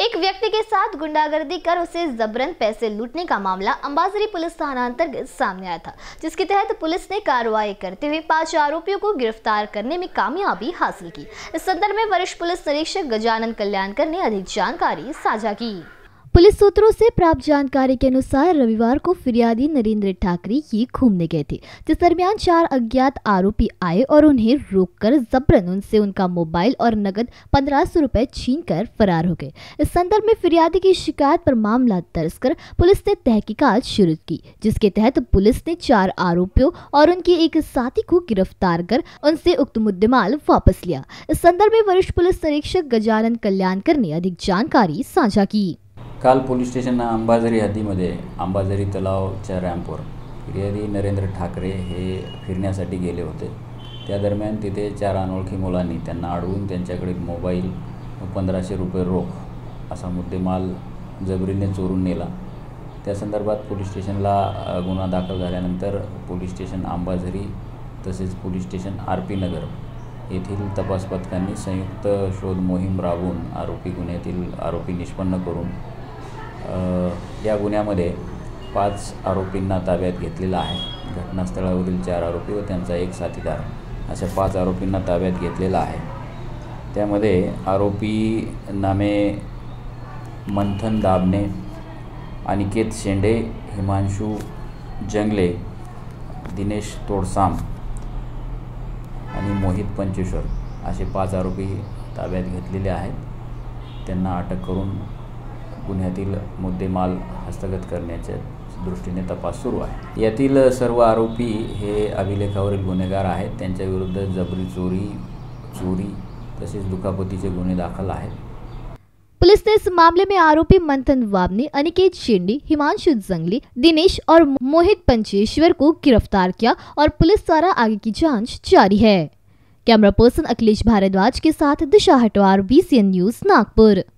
एक व्यक्ति के साथ गुंडागर्दी कर उसे जबरन पैसे लूटने का मामला अंबाझरी पुलिस थाना अंतर्गत सामने आया था, जिसके तहत पुलिस ने कार्रवाई करते हुए 5 आरोपियों को गिरफ्तार करने में कामयाबी हासिल की। इस संदर्भ में वरिष्ठ पुलिस निरीक्षक गजानन कल्याणकर ने अधिक जानकारी साझा की। पुलिस सूत्रों से प्राप्त जानकारी के अनुसार रविवार को फिरियादी नरेंद्र ठाकरे ये घूमने गए थे, जिस दरमियान 4 अज्ञात आरोपी आए और उन्हें रोककर जबरन उनसे उनका मोबाइल और नकद 1500 रुपए छीनकर फरार हो गए। इस संदर्भ में फिरियादी की शिकायत पर मामला दर्ज कर पुलिस ने तहकीकात शुरू की, जिसके तहत पुलिस ने 4 आरोपियों और उनके एक साथी को गिरफ्तार कर उनसे उक्त मुद्देमाल वापस लिया। इस संदर्भ में वरिष्ठ पुलिस निरीक्षक गजानन कल्याणकर ने अधिक जानकारी साझा की। काल पोलीस स्टेशन अंबाझरी हद्दीमध्ये अंबाझरी तलावच्या रॅम्पवर फिर्यादी नरेंद्र ठाकरे हे फिरण्यासाठी गेले होते। त्या दरम्यान तिथे 4 अनोळखी मुलांनी त्यांना अडवून त्यांच्याकडे मोबाईल 1500 रुपये रोख असा मुद्देमाल जबरीने चोरून नेला। त्या संदर्भात पोलीस स्टेशनला गुन्हा दाखल झाल्यानंतर पोलीस स्टेशन अंबाझरी तसेच पोलीस स्टेशन आरपी नगर येथील तपास पथकांनी संयुक्त शोध मोहीम राबवून गुन्ह्यातील आरोपी निष्पन्न करून या गुन्ह्यामध्ये 5 आरोपींना ताब्यात घेतलेला आहे। घटनास्थळावरील 4 आरोपी व त्यांचा एक साथीदार अशा 5 आरोपींना ताब्यात घेतलेला आहे। त्यामध्ये आरोपी नामे मंथन दाबणे, अनिकेत शेंडे, हिमांशु जंगले, दिनेश तोडसाम आणि मोहित पंचेश्वर असे 5 आरोपी ताब्यात घेतलेले आहेत। त्यांना अटक करून गुन्ह्यातील मुद्देमाल हस्तगत करण्याच्या दृष्टीने तपास सुरू आहे। यातील सर्व आरोपी हे अभिलेखावरील गुन्हेगार आहेत। त्यांच्या विरुद्ध जबरी चोरी तसेच दुखापतीचे गुन्हे दाखल आहेत। पुलिस ने इस मामले में आरोपी मंथन वाबने, अनिकेत शेंडे, हिमांशु जंगली, दिनेश और मोहित पंचेश्वर को गिरफ्तार किया और पुलिस द्वारा आगे की जांच जारी है। कैमरा पर्सन अखिलेश भारद्वाज के साथ दिशा हटवार, BCN न्यूज, नागपुर।